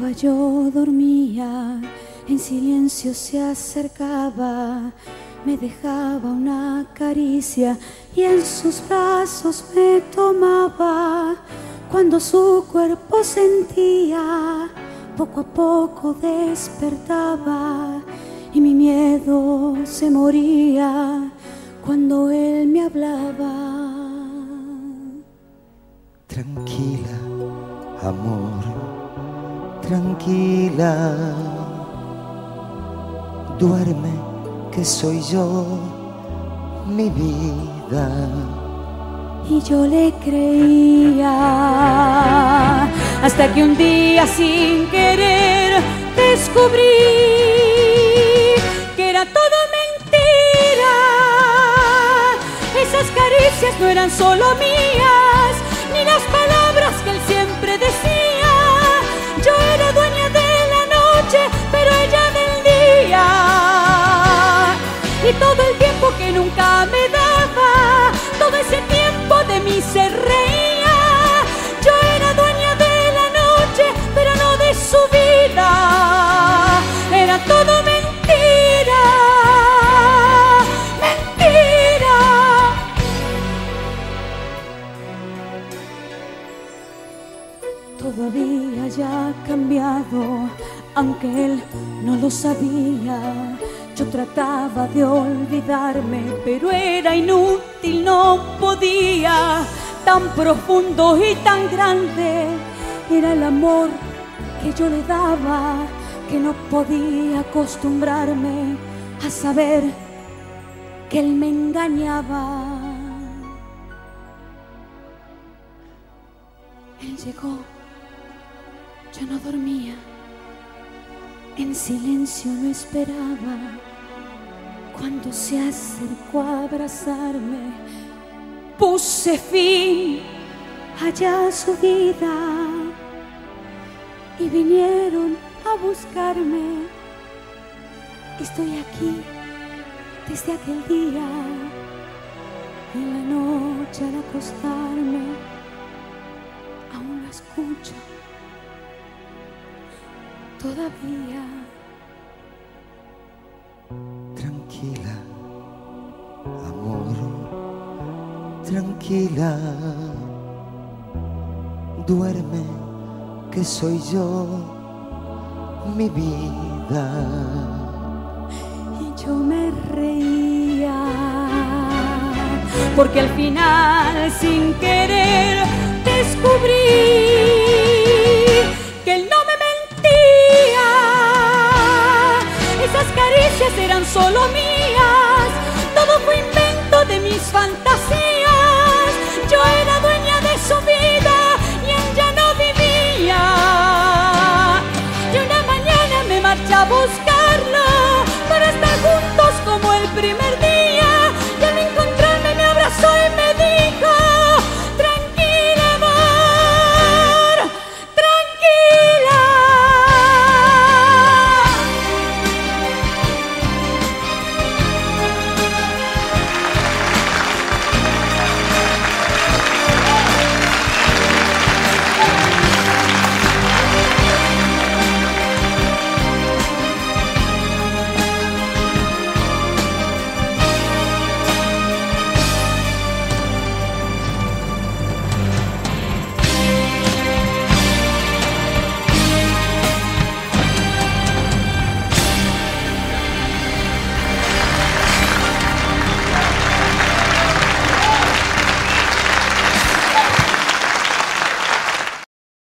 estaba yo dormía, en silencio se acercaba, me dejaba una caricia y en sus brazos me tomaba. Cuando su cuerpo sentía, poco a poco despertaba y mi miedo se moría cuando él me hablaba. Tranquila, amor, tranquila, duerme que soy yo, mi vida. Y yo le creía, hasta que un día sin querer descubrí que era todo mentira. Esas caricias no eran solo mías, ni las palabras que él siempre decía. Yo era dueña de la noche, pero ella del día. Y todo el tiempo que nunca me daba, todo ese tiempo de mí se reía. Yo era dueña de la noche, pero no de su vida. Era todo mentira, mentira. Todo había ya cambiado, aunque él no lo sabía. Yo trataba de olvidarme, pero era inútil, no podía. Tan profundo y tan grande era el amor que yo le daba, que no podía acostumbrarme a saber que él me engañaba. Él llegó, yo no dormía, en silencio lo esperaba. Cuando se acercó a abrazarme, puse fin allá a su vida y vinieron a buscarme. Estoy aquí desde aquel día, en la noche al acostarme aún lo escucho todavía. Tranquila, amor, tranquila, duerme que soy yo, mi vida. Y yo me reía, porque al final sin querer descubrí que él no me mentía. Esas caricias eran solo mías, todo fue invento de mis fantasías. Yo era dueña de su vida y él ya no vivía. Y una mañana me marché a buscar